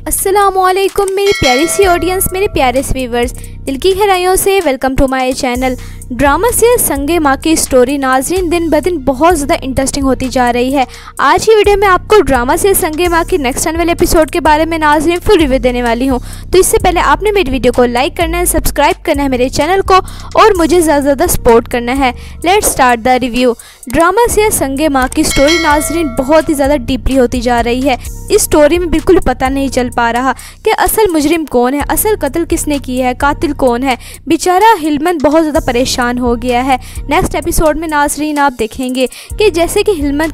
अस्सलामुअलैकुम मेरी प्यारी सी ऑडियंस, मेरे प्यारे से व्यूवर्स, दिल की गहराइयों से welcome to my channel. Drama से संगे माँ की स्टोरी नाजरीन दिन ब दिन बहुत ज़्यादा इंटरेस्टिंग होती जा रही है। आज की वीडियो में आपको ड्रामा से संगे माँ की नेक्स्ट आने वाले एपिसोड के बारे में नाजरीन फुल रिव्यू देने वाली हूँ। तो इससे पहले आपने मेरी वीडियो को लाइक करना है, सब्सक्राइब करना है मेरे चैनल को और मुझे ज़्यादा से ज़्यादा सपोर्ट करना है। Let's start the review. Drama से संगे माँ की स्टोरी नाजरीन बहुत ही ज़्यादा डीपली होती जा रही है। इस स्टोरी में बिल्कुल पता नहीं चल पा रहा कि असल मुजरिम कौन है, असल कत्ल किसने किया है, कातिल कौन है। बेचारा हिलमन बहुत ज़्यादा परेशान हो गया है। नेक्स्ट एपिसोड में नाजरीन आप देखेंगे कि जैसे कि हिलमन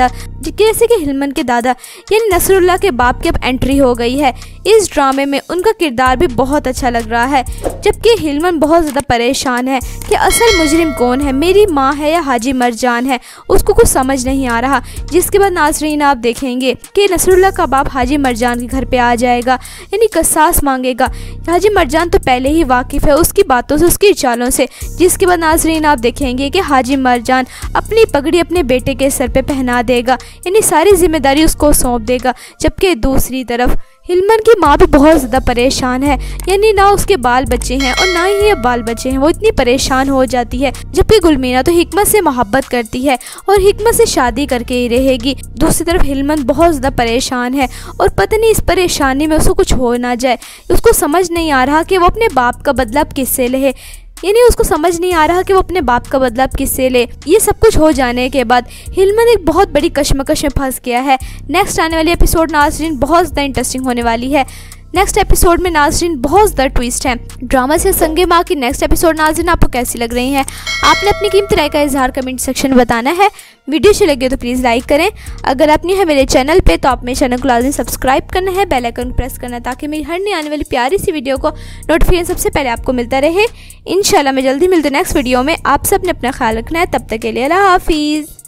के दादा यानी नसरुल्लाह के बाप की अब एंट्री हो गई है। इस ड्रामे में उनका किरदार भी बहुत अच्छा लग रहा है, जबकि हिलमन बहुत ज़्यादा परेशान है कि असल मुजरिम कौन है, मेरी माँ है या हाजी मरजान है, उसको कुछ समझ नहीं आ रहा। जिसके बाद नाजरीन आप देखेंगे कि नसरुल्लाह का बाप हाजी मरजान के घर पे आ जाएगा, यानी कसास मांगेगा। हाजी मरजान तो पहले ही वाकिफ़ है उसकी बातों से, उसकी चालों से। जिसके बाद नाजरीन आप देखेंगे कि हाजी मरजान अपनी पगड़ी अपने बेटे के सर पे पहना देगा, यानी सारी जिम्मेदारी उसको सौंप देगा। जबकि दूसरी तरफ हिलमन की माँ भी बहुत ज़्यादा परेशान है, यानी ना उसके बाल बच्चे हैं और ना ही अब बाल बच्चे हैं, वो इतनी परेशान हो जाती है। जबकि गुलमीना तो हिकमत से मोहब्बत करती है और हिकमत से शादी करके ही रहेगी। दूसरी तरफ हिलमन बहुत ज़्यादा परेशान है और पता नहीं इस परेशानी में उसको कुछ हो ना जाए। उसको समझ नहीं आ रहा कि वो अपने बाप का बदला अब किससे ले, यानी उसको समझ नहीं आ रहा कि वो अपने बाप का बदला किससे ले। ये सब कुछ हो जाने के बाद हिलमन एक बहुत बड़ी कश्मकश में फंस गया है। नेक्स्ट आने वाली एपिसोड नाजरीन बहुत ज़्यादा इंटरेस्टिंग होने वाली है। नेक्स्ट एपिसोड में नाजरीन बहुत ज़्यादा ट्विस्ट है। ड्रामा से संगे माँ की नेक्स्ट एपिसोड नाजरीन आपको कैसी लग रही है, आपने अपनी कीमती राय का इजहार कमेंट सेक्शन में बताना है। वीडियो अच्छी लगे तो प्लीज़ लाइक करें। अगर आप नहीं है मेरे चैनल पे तो आप मेरे चैनल को लाजमी सब्सक्राइब करना है, बेल आइकन प्रेस करना है ताकि मेरी हर नई आने वाली प्यारी सी वीडियो को नोटिफिकेशन सबसे पहले आपको मिलता रहे। इंशाल्लाह मैं जल्दी मिलती हूँ नेक्स्ट वीडियो में। आप सब ने अपना ख्याल रखना है, तब तक के लिए अल्लाह हाफिज़।